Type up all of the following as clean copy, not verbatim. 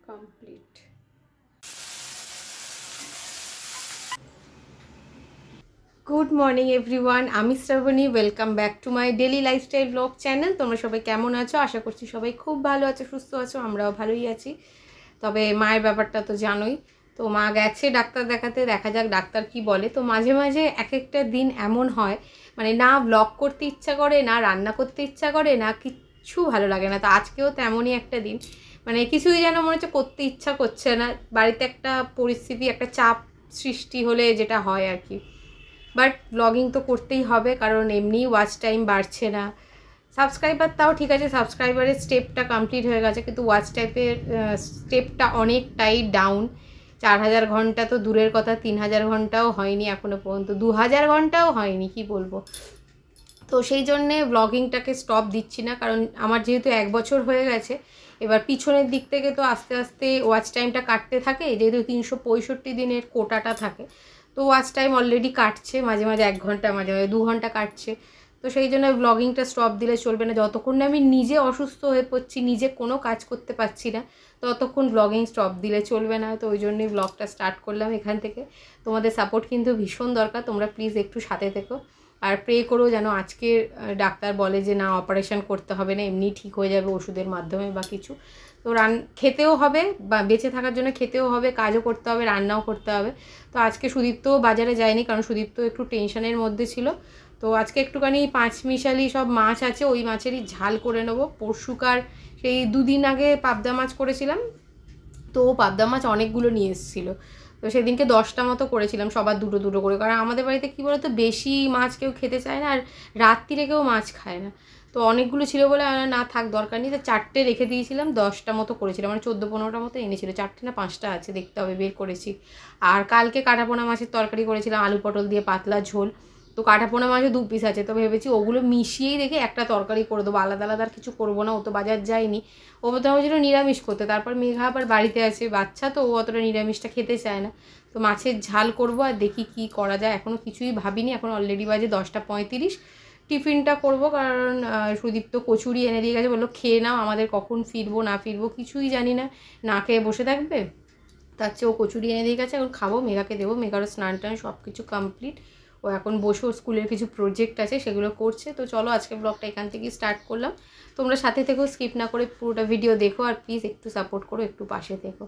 Complete. Good morning everyone, আমি Shraboni. Welcome back to my daily lifestyle blog channel. তোমরা সবাই কেমন আছো? আশা করছি সবাই খুব ভালো আছো, সুস্থ আছো। আমরাও ভালোই আছি। তবে মায়ের ব্যাপারটা তো জানোই, তো মা গেছে ডাক্তার দেখাতে, দেখা যাক ডাক্তার কি বলে। তো মাঝে মাঝে এক একটা দিন এমন হয়, মানে না ব্লগ করতে ইচ্ছা করে, না রান্না করতে ইচ্ছা করে, না কিচ্ছু ভালো লাগে না। তো আজকেও তেমনই একটা দিন, মানে কিছুই যেন মনে হচ্ছে করতে ইচ্ছা করছে না। বাড়িতে একটা পরিস্থিতি, একটা চাপ সৃষ্টি হলে যেটা হয় আর কি। বাট ব্লগিং তো করতেই হবে, কারণ এমনি ওয়াচ টাইম বাড়ছে না। সাবস্ক্রাইবার তাও ঠিক আছে, সাবস্ক্রাইবারের স্টেপটা কমপ্লিট হয়ে গেছে, কিন্তু ওয়াচ টাইপের স্টেপটা অনেকটাই ডাউন। 4000 ঘন্টা তো দূরের কথা, 3000 ঘন্টাও হয়নি এখনও পর্যন্ত, 2000 ঘন্টাও হয়নি, কি বলবো। তো সেই জন্যে ব্লগিংটাকে স্টপ দিচ্ছি না, কারণ আমার যেহেতু 1 বছর হয়ে গেছে। এবার পিছনের দিক থেকে তো আস্তে আস্তে ওয়াচ টাইমটা কাটতে থাকে, যেহেতু 365 দিনের কোটাটা থাকে। তো ওয়াচ টাইম অলরেডি কাটছে, মাঝে মাঝে 1 ঘন্টা, মাঝে মাঝে 2 ঘন্টা কাটছে। তো সেই জন্য ব্লগিংটা স্টপ দিলে চলবে না। যতক্ষণ না আমি নিজে অসুস্থ হয়ে পড়ছি, নিজে কোনো কাজ করতে পারছি না, ততক্ষণ ব্লগিং স্টপ দিলে চলবে না। তো ওই জন্যই ব্লগটা স্টার্ট করলাম এখান থেকে। তোমাদের সাপোর্ট কিন্তু ভীষণ দরকার, তোমরা প্লিজ একটু সাথে থেকো। আর প্রে করো যেন আজকে ডাক্তার বলে যে না, অপারেশন করতে হবে না, এমনি ঠিক হয়ে যাবে ওষুধের মাধ্যমে বা কিছু। তো খেতেও হবে, বা বেঁচে থাকার জন্য খেতেও হবে, কাজও করতে হবে, রান্নাও করতে হবে। তো আজকে সুদীপ্তও বাজারে যায়নি, কারণ সুদীপ্ত একটু টেনশনের মধ্যে ছিল। তো আজকে একটুখানি 5 মিশালি সব মাছ আছে, ওই মাছেরই ঝাল করে নেবো। পরশুকার সেই 2 দিন আগে পাবদা মাছ করেছিলাম, তো পাবদা মাছ অনেকগুলো নিয়ে এসেছিলো। তো সেদিনকে 10টা মতো করেছিলাম, সবার দুটো দুটো করে। কারণ আমাদের বাড়িতে কী বলতো, বেশি মাছ কেউ খেতে চায় না, আর রাত্রিরে কেউ মাছ খায় না। তো অনেকগুলো ছিল বলে না থাক, দরকার নেই। তো 4টে রেখে দিয়েছিলাম, 10টা মতো করেছিলাম, মানে 14-15টা মতো এনেছিল। 4টে না 5টা আছে, দেখতে হবে, বের করেছি। আর কালকে কাটাপোনা মাছের তরকারি করেছিলাম, আলু পটল দিয়ে পাতলা ঝোল। তো কাটাপোনা মাছও 2 পিস আছে, তো ভেবেছি ওগুলো মিশিয়েই দেখে একটা তরকারি করে দেবো, আলাদা আলাদা আর কিছু করবো না। ও তো বাজার যায়নি, ও তো হয়েছিল নিরামিষ করতে। তারপর মেঘা আবার বাড়িতে আছে, বাচ্চা তো, ও অতটা নিরামিষটা খেতে চায় না। তো মাছের ঝাল করবো, আর দেখি কি করা যায়। এখনও কিছুই ভাবিনি, এখন অলরেডি বাজে 10টা 35। টিফিনটা করব, কারণ সুদীপ তো কচুরি এনে দিয়ে গেছে, বললো খেয়ে নাও, আমাদের কখন ফিরবো না ফিরবো কিছুই জানি না, না খেয়ে বসে থাকবে। তার চেয়ে ও কচুরি এনে দিয়ে গেছে, এখন খাবো, মেঘাকে দেবো। মেঘারও স্নান টান সব কিছু কমপ্লিট, ও এখন বসে ওর স্কুলের কিছু প্রজেক্ট আছে সেগুলো করছে। তো চলো আজকে ব্লগটা এখান থেকেই স্টার্ট করলাম। তোমরা সাথে থেকো, স্কিপ না করে পুরোটা ভিডিও দেখো, আর প্লিজ একটু সাপোর্ট করো, একটু পাশে থেকো।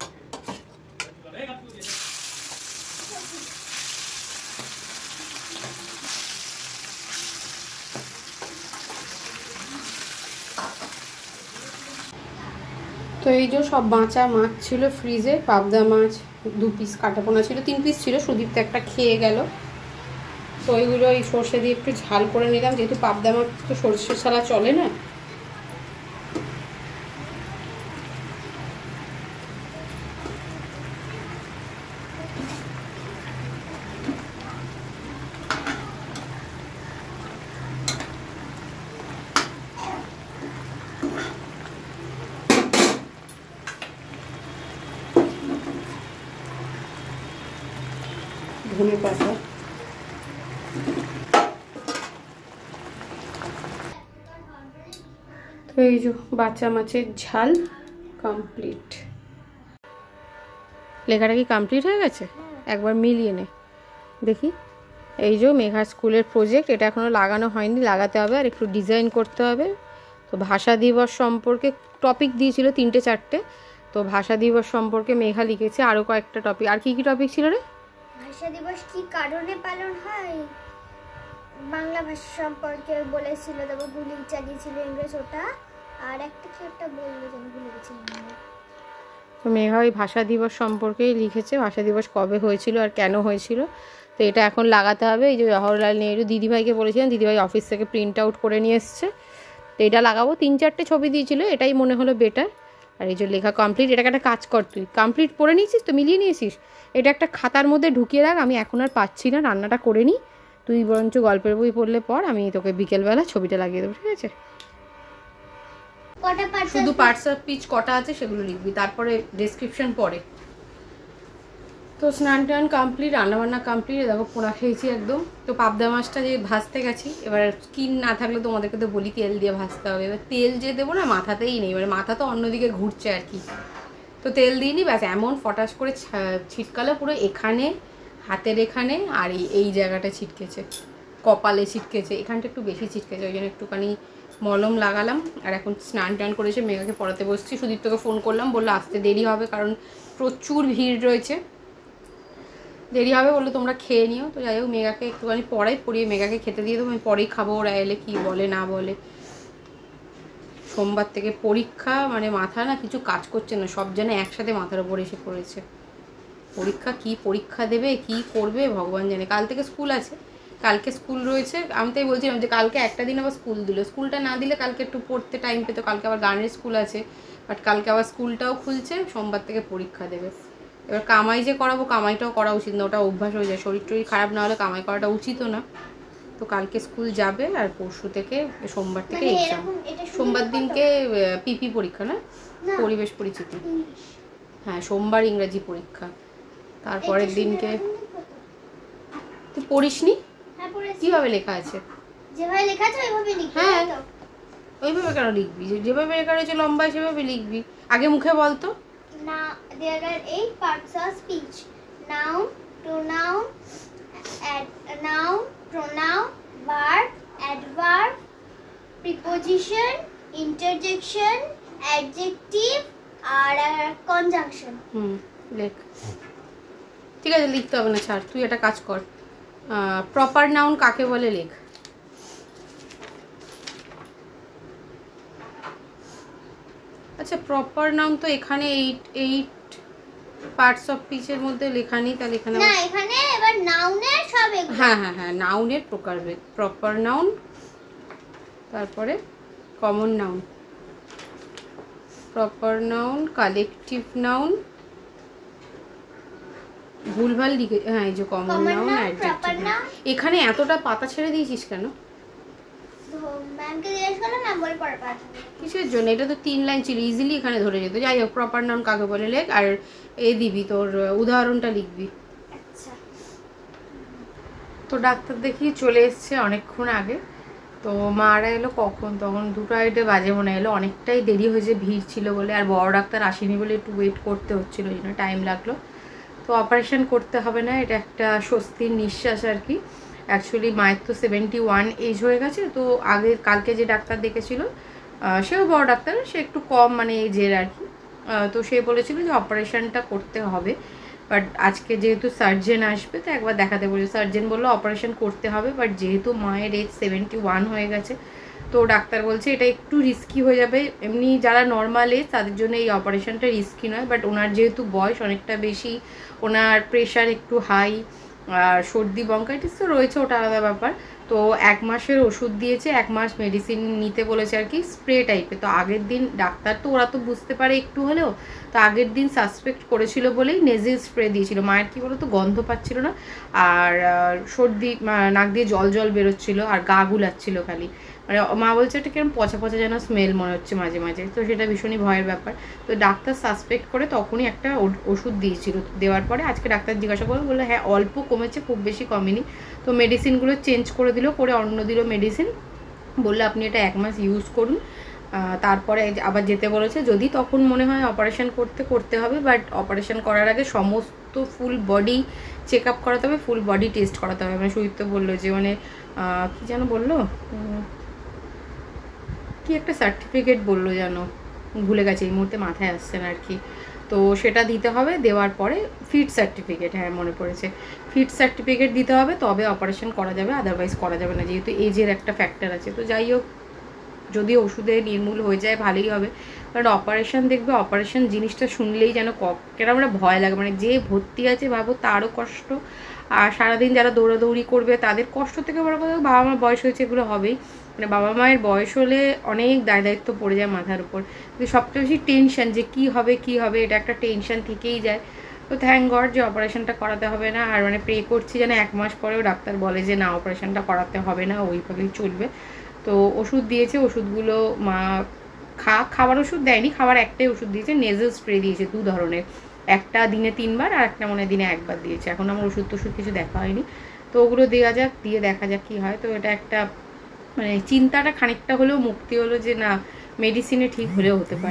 তো এই যে সব বাঁচা মাছ ছিল ফ্রিজে, পাবদা মাছ 2 পিস, কাটাপোনা ছিল 3 পিস ছিল, সুদীপ তো একটা খেয়ে গেল। তো ওইগুলো এই সর্ষে দিয়ে একটু ঝাল করে নিলাম, যেহেতু পাবদা মাছ তো সর্ষে ছাড়া চলে না। ধনে পাতা, তো এই যে বাচ্চা মাছের ঝাল কমপ্লিট। লেখাটা কি কমপ্লিট হয়ে গেছে? একবার মিলিয়ে নে দেখি। এই যে মেঘার স্কুলের প্রজেক্ট, এটা এখনও লাগানো হয়নি, লাগাতে হবে, আর একটু ডিজাইন করতে হবে। তো ভাষা দিবস সম্পর্কে টপিক দিয়েছিল 3-4টে, তো ভাষা দিবস সম্পর্কে মেঘা লিখেছে আরও কয়েকটা টপিক। আর কি কি টপিক ছিল রে? ভাষা দিবস কি কারণে পালন হয়, বাংলা ভাষা সম্পর্কে বলেছিল, তারপর গুলি চালিয়েছিল ইংরেজ, ওটা আর একটা কি একটা বললো যেন ভুলে গেছি। তো মেঘা ওই ভাষা দিবস সম্পর্কেই লিখেছে, ভাষা দিবস কবে হয়েছিল আর কেন হয়েছিল। তো এটা এখন লাগাতে হবে। এই যে জওহরলাল নেহরু, দিদিভাইকে বলেছিলাম, দিদিভাই অফিস থেকে প্রিন্ট আউট করে নিয়ে এসছে। তো এটা লাগাবো, 3-4টে ছবি দিয়েছিল, এটাই মনে হলো বেটার। আর এই যে লেখা কমপ্লিট, এটাকে একটা কাজ কর, তুই কমপ্লিট পড়ে নিয়েছিস তো, মিলিয়ে নিয়েছিস, এটা একটা খাতার মধ্যে ঢুকিয়ে রাখ। আমি এখন আর পাচ্ছি না, রান্নাটা করে নিই, তুই বরঞ্চ গল্পের বই পড়লে পর, আমি তোকে বিকেলবেলা ছবিটা লাগিয়ে দেবো, ঠিক আছে? শুধু পার্টস অফ স্পিচ কটা আছে সেগুলো লিখবি, তারপরে ডেসক্রিপশন পরে। তো স্নান টান কমপ্লিট, রান্নাবান্না কমপ্লিট। দেখো পোড়া খেয়েছি একদম। তো পাবদা মাছটা যে ভাজতে গেছি, এবার স্কিন না থাকলে তোমাদেরকে তো বলি তেল দিয়ে ভাজতে হবে। এবার তেল যে দেবো না, মাথাতেই নেই, এবার মাথা তো অন্যদিকে ঘুরছে আর কি। তো তেল দিইনি, ব্যাস এমন ফটাস করে ছিটকালো পুরো এখানে, হাতের এখানে, আর এই জায়গাটা ছিটকেছে, কপালে ছিটকেছে, এখানটা একটু বেশি ছিটকেছে, ওই জন্য একটুখানি মলম লাগালাম। আর এখন স্নান টান করেছে, মেয়েকে পড়াতে বসছি। সুদীপ্তকে ফোন করলাম, বললো আসতে দেরি হবে কারণ প্রচুর ভিড় রয়েছে, দেরি হবে, বললো তোমরা খেয়ে নিও। তো যাই হোক মেঘাকে একটুখানি পড়িয়ে মেঘাকে খেতে দিয়ে দেবো, আমি পরেই খাবো, ওরা এলে কী বলে না বলে। সোমবার থেকে পরীক্ষা, মানে মাথা না কিছু কাজ করছে না, সব যেন একসাথে মাথার উপর এসে পড়েছে। পরীক্ষা, কি পরীক্ষা দেবে, কি করবে ভগবান জানে। কাল থেকে স্কুল আছে, কালকে স্কুল রয়েছে। আমি তাই বলছিলাম যে কালকে একটা দিন আবার স্কুল দিল, স্কুলটা না দিলে কালকে একটু পড়তে টাইম পেতো। কালকে আবার গানের স্কুল আছে, বাট কালকে আবার স্কুলটাও খুলছে, সোমবার থেকে পরীক্ষা দেবে। এবার কামাই যে করাবো, কামাইটাও করা উচিত না, ওটা অভ্যাস হয়ে যায়। শরীর টরীর খারাপ না হলে কামাই করাটা উচিতও না। তো কালকে স্কুল যাবে, আর পরশু থেকে সোমবার থেকে এক্সাম। সোমবার দিনকে পিপি পরীক্ষা, না পরিবেশ পরিচিতি, হ্যাঁ সোমবার ইংরাজি পরীক্ষা। তারপরের দিনকে তুই পড়িসনি? কিভাবে লেখা আছে? যেভাবে লেখা আছে ওইভাবে লিখবি। হ্যাঁ ওইভাবে কেন লিখবি? যেভাবে লেখা রয়েছে লম্বায় সেভাবে লিখবি। আগে মুখে বলতো। না, there are 8 parts of speech: noun, pronoun, verb, adverb, preposition, interjection, adjective R conjunction। লেখ। ঠিক আছে, লিখতে হবে না, ছাড়। তুই একটা কাজ কর, প্রপার নাউন কাকে বলে লেখ। আচ্ছা প্রপার নাউন তো এখানে 8 পার্টস অফ স্পিচের মধ্যে লেখা নেই, তাহলে এখানে না, এখানে এবার নাউনের সব এগুলো। হ্যাঁ হ্যাঁ হ্যাঁ, নাউনের প্রকারভেদ, প্রপার নাউন, তারপরে common noun, proper noun, collective noun, ভুলভাল লিখে, হ্যাঁ এই যে কমন নাউন, অ্যাডজেক্টিভ। এখানে এতটা পাতা ছেড়ে দিয়েছিস কেন? ম্যামকে জিজ্ঞেস করলাম, ম্যাম বলে পড়া পাঠ। কিসের জন্য? এটা তো 3 লাইন ছিল, ইজিলি এখানে ধরে যেত। যাই হোক, প্রপার নাউন কাকে বলে লেখ, আর এ দিবি তোর উদাহরণটা লিখবি। আচ্ছা। তো ডাক্তার দেখিয়ে চলে এসছে অনেকক্ষণ আগে। তো মারা এলো কখন, তখন 2টা বাজে মনে এলো, অনেকটাই দেরি হয়েছে, ভিড় ছিল বলে। আর বড় ডাক্তার আসেনি বলে একটু ওয়েট করতে হচ্ছিলো, এই জন্য টাইম লাগলো। তো অপারেশন করতে হবে না, এটা একটা স্বস্তির নিঃশ্বাস আর কি। অ্যাকচুয়ালি মায়ের তো 71 এজ হয়ে গেছে। তো কালকে যে ডাক্তার দেখেছিল, সেও বড় ডাক্তার, সে একটু কম মানে এজের আর কি। তো সে বলেছিল যে অপারেশনটা করতে হবে, বাট আজকে যেহেতু সার্জেন আসবে তো একবার দেখাতে বলি। সার্জেন বললো অপারেশন করতে হবে, বাট যেহেতু মায়ের এজ 71 হয়ে গেছে, তো ডাক্তার বলছে এটা একটু রিস্কি হয়ে যাবে। এমনি যারা নর্মাল এজ তাদের জন্য এই অপারেশনটা রিস্কি নয়, বাট ওনার যেহেতু বয়স অনেকটা বেশি, ওনার প্রেশার একটু হাই, আর সর্দি ব্রঙ্কাইটিস তো রয়েছে, ওটা আলাদা ব্যাপার। তো 1 মাসের ওষুধ দিয়েছে, 1 মাস মেডিসিন নিতে বলেছে আর কি, স্প্রে টাইপের। তো আগের দিন ডাক্তার তো ওরা তো বুঝতে পারে একটু হলেও, তো আগের দিন সাসপেক্ট করেছিল বলেই নেজেল স্প্রে দিয়েছিল। মায়ের কী বলো তো, গন্ধ পাচ্ছিল না, আর সর্দি, নাক দিয়ে জল জল বেরোচ্ছিলো, আর গা গুলাচ্ছিল খালি। মানে মা বলছে এটা কিরকম পচা পচা যেন স্মেল মনে হচ্ছে মাঝে মাঝে, তো সেটা ভীষণই ভয়ের ব্যাপার। তো ডাক্তার সাসপেক্ট করে তখনই একটা ওষুধ দিয়েছিল। দেওয়ার পরে আজকে ডাক্তার জিজ্ঞাসা করে বললো হ্যাঁ অল্প কমেছে, খুব বেশি কমেনি। তো মেডিসিনগুলো চেঞ্জ করে দিল, করে অন্য দিল মেডিসিন, বললো আপনি এটা 1 মাস ইউজ করুন, তারপরে আবার যেতে বলেছে। যদি তখন মনে হয় অপারেশন করতে হবে, বাট অপারেশন করার আগে সমস্ত ফুল বডি চেক আপ করাতে হবে, ফুল বডি টেস্ট করাতে হবে। মানে সুদীপ্ত বললো যে মানে কী যেন বললো, কি একটা সার্টিফিকেট বললো যেন, ভুলে গেছে এই মুহূর্তে, মাথায় আসছে না আর কি। তো সেটা দিতে হবে, দেওয়ার পরে ফিট সার্টিফিকেট, হ্যাঁ মনে পড়েছে, ফিট সার্টিফিকেট দিতে হবে, তবে অপারেশন করা যাবে, আদারওয়াইজ করা যাবে না, যেহেতু এজের একটা ফ্যাক্টর আছে। তো যাই হোক, যদি ওষুধে নির্মূল হয়ে যায় ভালোই হবে, কারণ অপারেশন দেখবে, অপারেশন জিনিসটা শুনলেই যেন কেন আমরা ভয় লাগে। মানে যে ভর্তি আছে ভাবো তারও কষ্ট, আর সারাদিন যারা দৌড়াদৌড়ি করবে তাদের কষ্ট থেকে বড় কথা বাবা মার বয়স হয়েছে, এগুলো হবেই। মানে বাবা মায়ের বয়স হলে অনেক দায়িত্ব পড়ে যায় মাথার উপর, কিন্তু সবচেয়ে বেশি টেনশন যে কী হবে, এটা একটা টেনশন থেকেই যায়। তো থ্যাংক গড যে অপারেশনটা করাতে হবে না। আর মানে প্রে করছি যেন 1 মাস পরেও ডাক্তার বলে যে না অপারেশনটা করাতে হবে না, ওইভাবেই চলবে। তো ওষুধ দিয়েছে, ওষুধগুলো মা খাবার ওষুধ দেয়নি, খাবার একটাই ওষুধ দিয়েছে, নেজেল স্প্রে দিয়েছে 2 ধরনের, একটা দিনে 3 বার আর একটা মনে দিনে 1 বার দিয়েছে। এখন আমার ওষুধ কিছু দেখা হয়নি, তো ওগুলো দিয়ে দেখা যাক কী হয়। তো এটা একটা মানে চিন্তাটা খানিকটা হলেও মুক্তি হলো যে না মেডিসিনে ঠিক হলেও হতে পারে।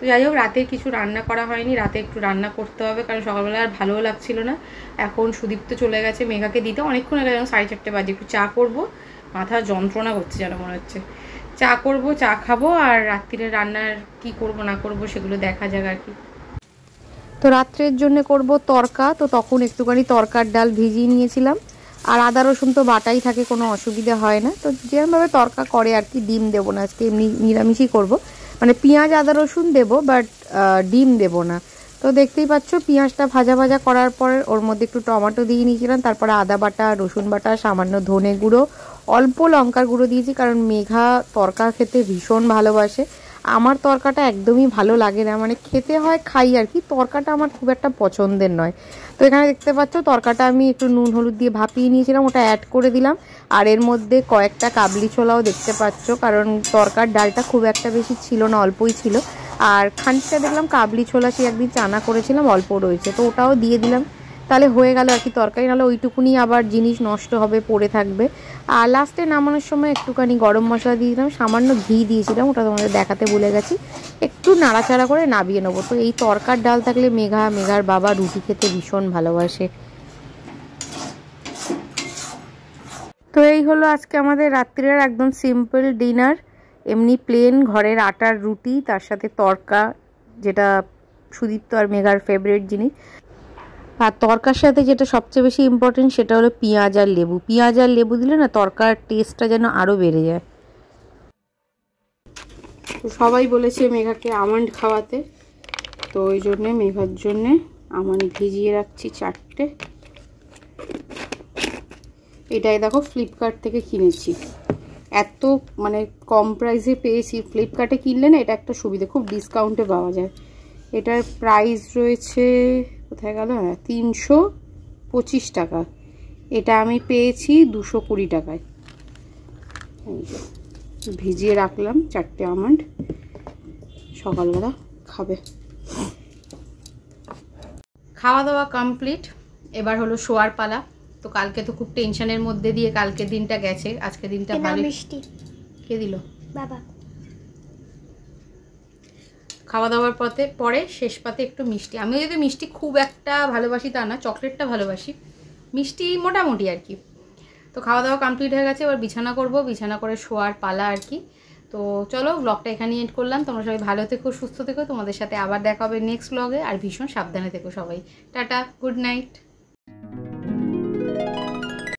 তো যাই হোক, রাতে কিছু রান্না করা হয়নি, রাতে একটু রান্না করতে হবে, কারণ সকালবেলা আর ভালোও লাগছিল না। এখন সুদীপ্ত চলে গেছে মেঘাকে দিতে, অনেকক্ষণ আগে, যেন 4:30 বাজে। একটু চা করবো, মাথা যন্ত্রণা করছে যেন মনে হচ্ছে। চা করব, চা খাবো, আর রাত্রিরে রান্নার কি করব না করব সেগুলো দেখা যাক আর কি। তো রাত্রের জন্য করব তরকা, তো তখন একটুখানি তরকার ডাল ভিজিয়ে নিয়েছিলাম। আর আদা রসুন তো বাটাই থাকে, কোনো অসুবিধা হয় না। তো যেরকমভাবে তরকা করে আর কি, ডিম দেবো না আজকে, এমনি নিরামিষই করব। মানে পেঁয়াজ আদা রসুন দেবো, বাট ডিম দেবো না। তো দেখতেই পাচ্ছ পেঁয়াজটা ভাজা ভাজা করার পর ওর মধ্যে একটু টমেটো দিয়ে নিয়েছিলাম, তারপরে আদা বাটা, রসুন বাটা, সামান্য ধনে গুঁড়ো, অল্প লঙ্কার গুঁড়ো দিয়েছি, কারণ মেঘা তরকা খেতে ভীষণ ভালোবাসে। আমার তরকাটা একদমই ভালো লাগে না, মানে খেতে হয় খাই আর কি, তরকাটা আমার খুব একটা পছন্দের নয়। তো এখানে দেখতে পাচ্ছ তরকাটা আমি একটু নুন হলুদ দিয়ে ভাপিয়ে নিয়েছিলাম, ওটা অ্যাড করে দিলাম। আর এর মধ্যে কয়েকটা কাবলি ছোলাও দেখতে পাচ্ছ, কারণ তরকার ডালটা খুব একটা বেশি ছিল না, অল্পই ছিল। আর খানিকটা দেখলাম কাবলি ছোলা, সে একদিন চানা করেছিলাম, অল্প রয়েছে, তো ওটাও দিয়ে দিলাম। তাহলে হয়ে গেল আর কি তরকারি, নাহলে ওইটুকুনি আবার জিনিস নষ্ট হবে, পড়ে থাকবে। আর লাস্টে নামানোর সময় একটুখানি গরম মশলা দিয়ে দিলাম, সামান্য ঘি দিয়েছিলাম, ওটা তোমাদের দেখাতে ভুলে গেছি। একটু নাড়াচাড়া করে নামিয়ে নেবো। তো এই তরকার ডাল থাকলে মেঘার বাবা রুটি খেতে ভীষণ ভালোবাসে। তো এই হলো আজকে আমাদের রাত্রির একদম সিম্পল ডিনার, এমনি প্লেন ঘরের আটার রুটি, তার সাথে তরকা, যেটা সুদীপ্ত আর মেঘার ফেভারিট জিনিস। আর তরকার সাথে যেটা সবচেয়ে বেশি ইম্পর্টেন্ট সেটা হলো পেঁয়াজ আর লেবু। পেঁয়াজ আর লেবু দিলে না তরকার টেস্টটা যেন আরও বেড়ে যায়। তো সবাই বলেছে মেঘাকে আমন্ড খাওয়াতে, তো ওই জন্যে মেঘার জন্যে আমন্ড ভিজিয়ে রাখছি 4টে। এটাই দেখো ফ্লিপকার্ট থেকে কিনেছি, এত মানে কম প্রাইসে পেয়েছি। ফ্লিপকার্টে কিনলে না এটা একটা সুবিধা, খুব ডিসকাউন্টে পাওয়া যায়। এটার প্রাইস রয়েছে, কোথায় গেল, হ্যাঁ 325 টাকা। এটা আমি পেয়েছি 220 টাকায়। ভিজিয়ে রাখলাম 4টে আমন্ড, সকালবেলা খাবে। খাওয়া দাওয়া কমপ্লিট, এবার হলো শোয়ার পালা। তো কালকে তো খুব টেনশনের মধ্যে দিয়ে কালকের দিনটা গেছে, আজকে দিনটা ভালো। মিষ্টি কে দিল? বাবা। খাওয়া দাওয়ার পরে শেষ পাতে একটু মিষ্টি। আমি যদি মিষ্টি খুব একটা ভালোবাসি তা না, চকলেটটা ভালোবাসি, মিষ্টি মোটামুটি আর কি। তো খাওয়া দাওয়া কমপ্লিট হয়ে গেছে, এবার বিছানা করব, বিছানা করে শোয়ার পালা আর কি। তো চলো ব্লগটা এখানেই এন্ড করলাম। তোমরা সবাই ভালো থেকো, সুস্থ থেকো, তোমাদের সাথে আবার দেখা হবে নেক্সট ব্লগে। আর ভীষণ সাবধানে থেকো সবাই। Tata, good night.